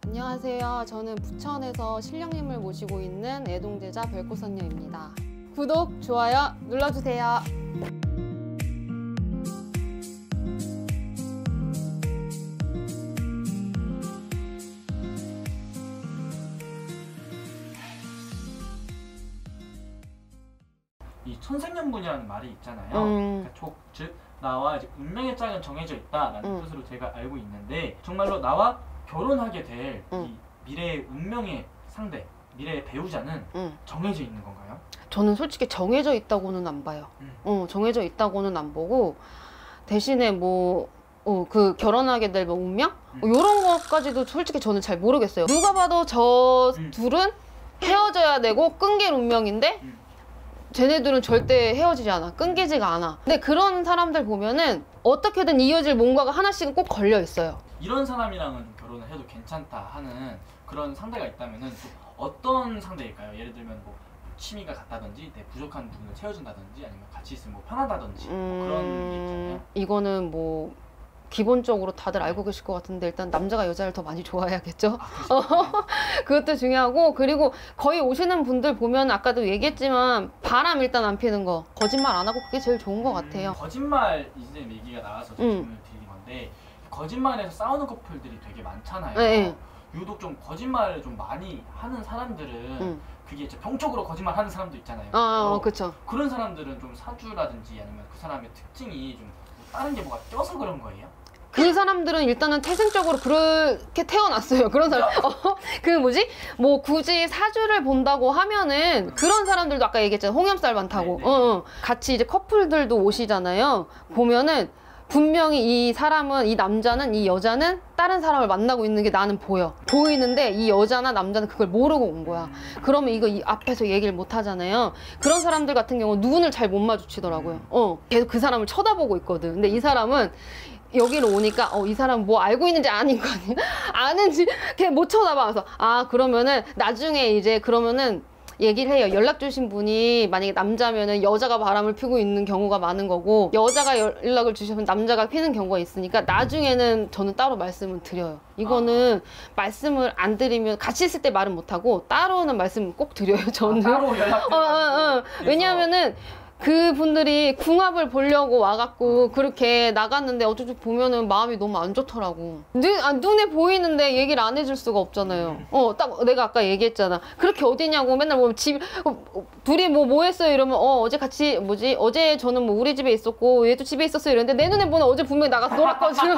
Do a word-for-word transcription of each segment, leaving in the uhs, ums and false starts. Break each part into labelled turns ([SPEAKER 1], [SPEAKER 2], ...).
[SPEAKER 1] 안녕하세요. 저는 부천에서 신령님을 모시고 있는 애동제자 별꽃선녀입니다. 구독, 좋아요 눌러주세요.
[SPEAKER 2] 이 천생연분이라는 말이 있잖아요.
[SPEAKER 1] 음.
[SPEAKER 2] 그러니까 조, 즉 나와 이제 운명의 짝은 정해져 있다라는
[SPEAKER 1] 음.
[SPEAKER 2] 뜻으로 제가 알고 있는데, 정말로 나와 결혼하게 될 이
[SPEAKER 1] 음.
[SPEAKER 2] 미래의 운명의 상대, 미래의 배우자는
[SPEAKER 1] 음.
[SPEAKER 2] 정해져 있는 건가요?
[SPEAKER 1] 저는 솔직히 정해져 있다고는 안 봐요.
[SPEAKER 2] 음.
[SPEAKER 1] 어, 정해져 있다고는 안 보고, 대신에 뭐 어, 그 결혼하게 될 뭐 운명?
[SPEAKER 2] 음.
[SPEAKER 1] 어, 이런 것까지도 솔직히 저는 잘 모르겠어요. 누가 봐도 저
[SPEAKER 2] 음.
[SPEAKER 1] 둘은 헤어져야 되고 끊길 운명인데
[SPEAKER 2] 음.
[SPEAKER 1] 쟤네들은 절대 헤어지지 않아. 끊기지가 않아. 근데 그런 사람들 보면은 어떻게든 이어질 뭔가가 하나씩은 꼭 걸려 있어요.
[SPEAKER 2] 이런 사람이랑은 결혼을 해도 괜찮다 하는 그런 상대가 있다면은 또 어떤 상대일까요? 예를 들면 뭐 취미가 같다든지 내 부족한 부분을 채워준다든지 아니면 같이 있으면 뭐 편하다든지 뭐 그런 게 있잖아요.
[SPEAKER 1] 이거는 뭐 기본적으로 다들 알고 계실 것 같은데, 일단 남자가 여자를 더 많이 좋아해야겠죠.
[SPEAKER 2] 아,
[SPEAKER 1] 그것도 중요하고, 그리고 거의 오시는 분들 보면 아까도 얘기했지만 바람 일단 안 피는 거, 거짓말 안 하고, 그게 제일 좋은 것 같아요.
[SPEAKER 2] 음, 거짓말 이제 얘기가 나와서 좀
[SPEAKER 1] 음.
[SPEAKER 2] 질문을 드린 건데, 거짓말에서 싸우는 커플들이 되게 많잖아요.
[SPEAKER 1] 네.
[SPEAKER 2] 유독 좀 거짓말을 좀 많이 하는 사람들은
[SPEAKER 1] 음.
[SPEAKER 2] 그게 이제 병적으로 거짓말 하는 사람도 있잖아요.
[SPEAKER 1] 아,
[SPEAKER 2] 어,
[SPEAKER 1] 어, 그쵸.
[SPEAKER 2] 그런 사람들은 좀 사주라든지 아니면 그 사람의 특징이 좀 다른 게 뭐가 껴서 그런 거예요?
[SPEAKER 1] 그 사람들은 일단은 태생적으로 그렇게 태어났어요. 그런 사람. 어, 그 뭐지? 뭐 굳이 사주를 본다고 하면은 그런 사람들도 아까 얘기했잖아요. 홍염살 많다고. 어, 어. 같이 이제 커플들도 오시잖아요. 보면은 분명히 이 사람은, 이 남자는, 이 여자는 다른 사람을 만나고 있는 게 나는 보여. 보이는데 이 여자나 남자는 그걸 모르고 온 거야. 그러면 이거 이 앞에서 얘기를 못 하잖아요. 그런 사람들 같은 경우 눈을 잘 못 마주치더라고요. 어, 계속 그 사람을 쳐다보고 있거든. 근데 이 사람은 여기로 오니까 어, 이 사람 뭐 알고 있는지 아닌 거 아니야? 아는지 걔 못 쳐다봐. 그래서 아, 그러면은 나중에 이제 그러면은 얘기를 해요. 연락 주신 분이 만약에 남자면은 여자가 바람을 피고 있는 경우가 많은 거고, 여자가 연락을 주시면 남자가 피는 경우가 있으니까 나중에는 저는 따로 말씀을 드려요. 이거는 아. 말씀을 안 드리면 같이 있을 때 말은 못 하고 따로는 말씀 꼭 드려요. 저는.
[SPEAKER 2] 아, 따로 연락.
[SPEAKER 1] 어, 어, 어. 왜냐하면은 그분들이 궁합을 보려고 와갖고 그렇게 나갔는데 어쩌고 보면은 마음이 너무 안 좋더라고. 눈, 아, 눈에 보이는데 얘기를 안 해줄 수가 없잖아요. 어, 딱 내가 아까 얘기했잖아. 그렇게 어디냐고 맨날 보면 집, 어, 둘이 뭐, 뭐 했어요? 이러면 어, 어제 같이, 뭐지? 어제 저는 뭐 우리 집에 있었고 얘도 집에 있었어요. 이랬는데 내 눈에 보면 어제 분명히 나가서 놀았거든.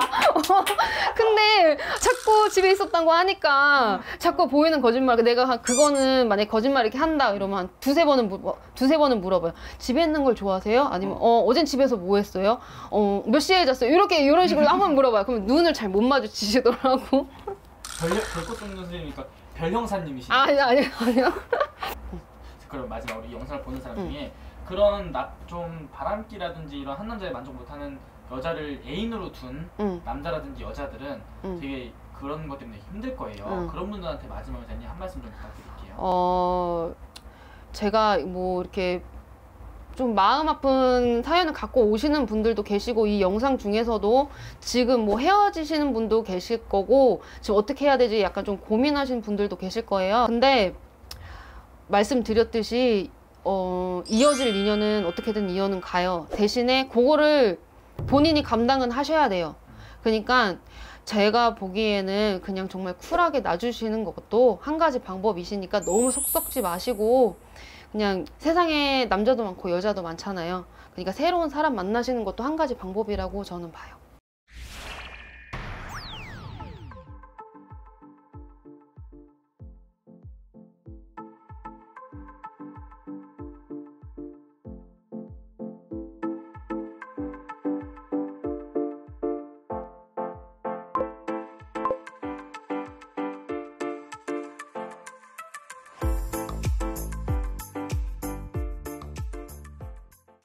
[SPEAKER 1] 근데 자꾸 집에 있었다는 거 하니까 자꾸 보이는 거짓말. 내가 그거는 만약에 거짓말 이렇게 한다 이러면 한 두세 번은, 물, 두세 번은 물어봐요. 집에 있는 걸 좋아하세요? 아니면 어, 어젠 집에서 뭐 했어요? 어, 몇 시에 잤어요? 이렇게 이런 식으로 한번 물어봐요. 그러면 눈을 잘 못 마주치시더라고.
[SPEAKER 2] 별, 별꽃 쏘는 선생님이니까 별형사님이시죠?
[SPEAKER 1] 아, 아니, 아니, 아니요.
[SPEAKER 2] 그럼 마지막 우리 영상을 보는 사람 중에 음. 그런 나, 좀 바람기라든지 이런 한 남자에 만족 못하는 여자를 애인으로 둔 음. 남자라든지 여자들은 음. 되게 그런 것 때문에 힘들 거예요. 음. 그런 분들한테 마지막에 한 말씀 좀 부탁드릴게요.
[SPEAKER 1] 어, 제가 뭐 이렇게 좀 마음 아픈 사연을 갖고 오시는 분들도 계시고, 이 영상 중에서도 지금 뭐 헤어지시는 분도 계실 거고, 지금 어떻게 해야 되지 약간 좀 고민하시는 분들도 계실 거예요. 근데 말씀드렸듯이 어, 이어질 인연은 어떻게든 이어는 가요. 대신에 그거를 본인이 감당은 하셔야 돼요. 그러니까 제가 보기에는 그냥 정말 쿨하게 놔주시는 것도 한 가지 방법이시니까 너무 속 썩지 마시고, 그냥 세상에 남자도 많고 여자도 많잖아요. 그러니까 새로운 사람 만나시는 것도 한 가지 방법이라고 저는 봐요.